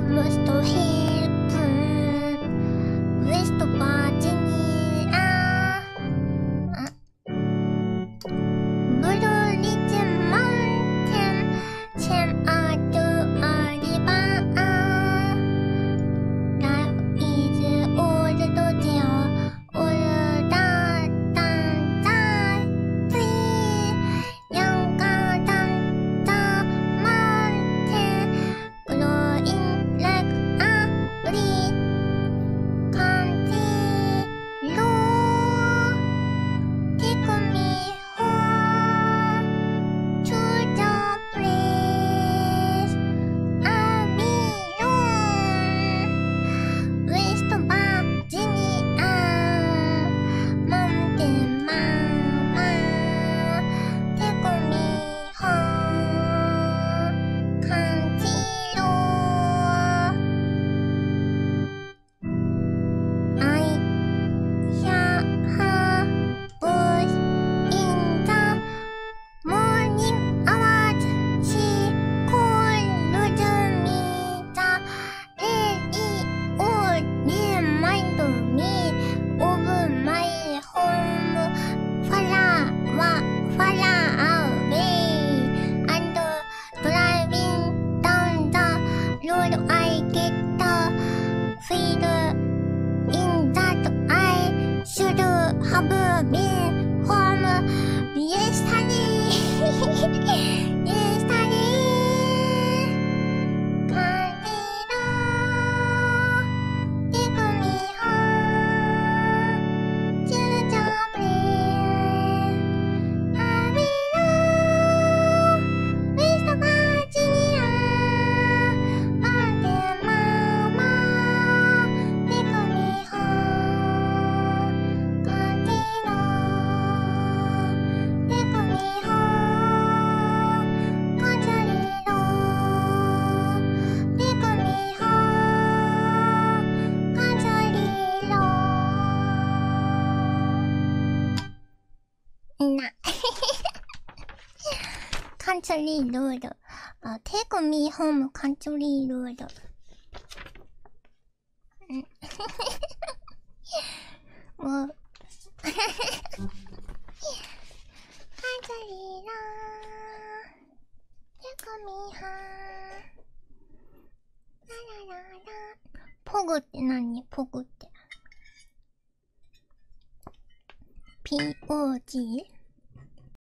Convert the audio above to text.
Almost to heaven, West Virginia. Blue Ridge Mountain, Sam to Oliver. Life is old to tell, older than that tree, younger than the mountain, growing like a reed. Country road, take me home to the place I belong. West Virginia, Mountain Mama, take me home. Country road, I hear her voice in the morning hours. She called me. The radio remind me of my home far away. And driving down the road, I get the feeling that I should have been home yesterday. Candida, take me home to the place I belong. West Virginia, Mountain Mama, take me home. Candida, take me home. Country road, take me home. Country road. みんなカントリーロード。Take me home, country road。もうカントリーロー、Take me home。ララララ。ポグって何？ポグって。POG？